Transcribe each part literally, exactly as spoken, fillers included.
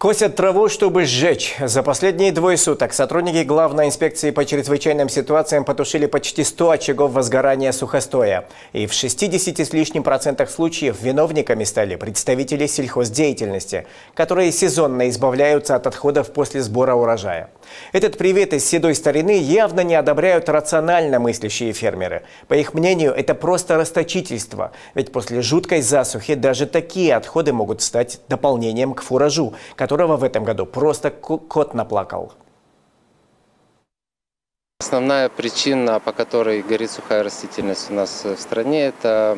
Косят траву, чтобы сжечь. За последние двое суток сотрудники Главной инспекции по чрезвычайным ситуациям потушили почти сто очагов возгорания сухостоя. И в шестидесяти с лишним процентах случаев виновниками стали представители сельхоздеятельности, которые сезонно избавляются от отходов после сбора урожая. Этот привет из седой старины явно не одобряют рационально мыслящие фермеры. По их мнению, это просто расточительство. Ведь после жуткой засухи даже такие отходы могут стать дополнением к фуражу, которого в этом году просто кот наплакал. Основная причина, по которой горит сухая растительность у нас в стране, это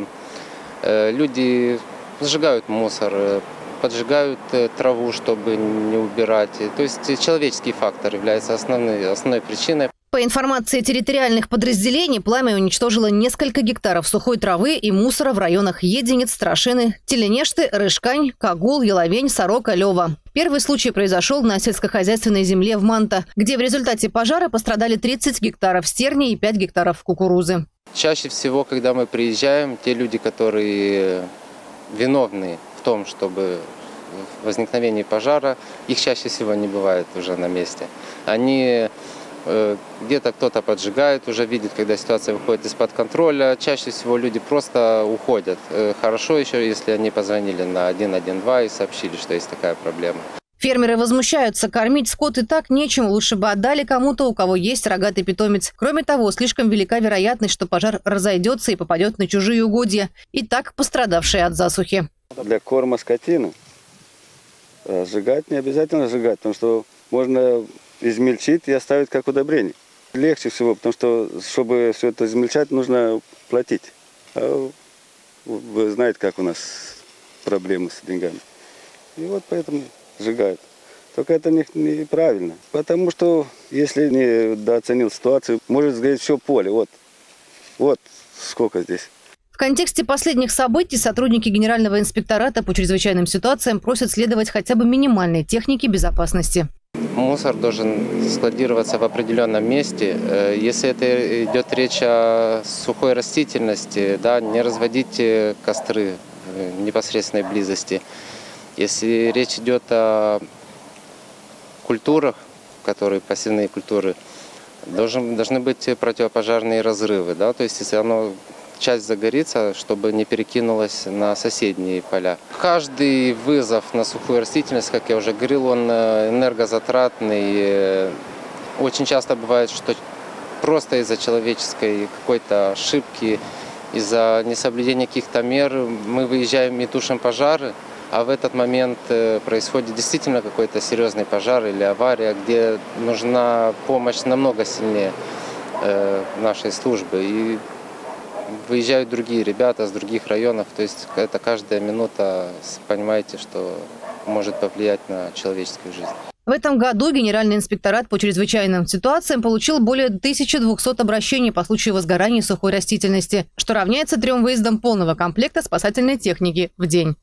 люди сжигают мусор, поджигают траву, чтобы не убирать. То есть человеческий фактор является основной, основной причиной. По информации территориальных подразделений, пламя уничтожило несколько гектаров сухой травы и мусора в районах Единец, Страшины, Теленешты, Рыжкань, Кагул, Еловень, Сорока, Лева. Первый случай произошел на сельскохозяйственной земле в Манта, где в результате пожара пострадали тридцать гектаров стерни и пять гектаров кукурузы. Чаще всего, когда мы приезжаем, те люди, которые виновны в том, чтобы в возникновении пожара, их чаще всего не бывает уже на месте. Они где-то кто-то поджигает, уже видит, когда ситуация выходит из-под контроля. Чаще всего люди просто уходят. Хорошо еще, если они позвонили на один один два и сообщили, что есть такая проблема. Фермеры возмущаются. Кормить скот и так нечем. Лучше бы отдали кому-то, у кого есть рогатый питомец. Кроме того, слишком велика вероятность, что пожар разойдется и попадет на чужие угодья, и так пострадавшие от засухи. Для корма скотины сжигать не обязательно сжигать, потому что можно измельчить и оставить как удобрение. Легче всего, потому что, чтобы все это измельчать, нужно платить. А вы знаете, как у нас проблемы с деньгами. И вот поэтому сжигают. Только это неправильно. Потому что, если не дооценил ситуацию, может сгореть все поле. Вот, вот сколько здесь. В контексте последних событий сотрудники Генерального инспектората по чрезвычайным ситуациям просят следовать хотя бы минимальной технике безопасности. Мусор должен складироваться в определенном месте. Если это идет речь о сухой растительности, да, не разводите костры в непосредственной близости. Если речь идет о культурах, которые пассивные культуры, должен, должны быть противопожарные разрывы. Да? То есть если оно часть загорится, чтобы не перекинулось на соседние поля. Каждый вызов на сухую растительность, как я уже говорил, он энергозатратный. Очень часто бывает, что просто из-за человеческой какой-то ошибки, из-за несоблюдения каких-то мер мы выезжаем и тушим пожары, а в этот момент происходит действительно какой-то серьезный пожар или авария, где нужна помощь намного сильнее нашей службы. И выезжают другие ребята с других районов, то есть это каждая минута, понимаете, что может повлиять на человеческую жизнь. В этом году Генеральный инспекторат по чрезвычайным ситуациям получил более тысячи двухсот обращений по случаю возгорания сухой растительности, что равняется трем выездам полного комплекта спасательной техники в день.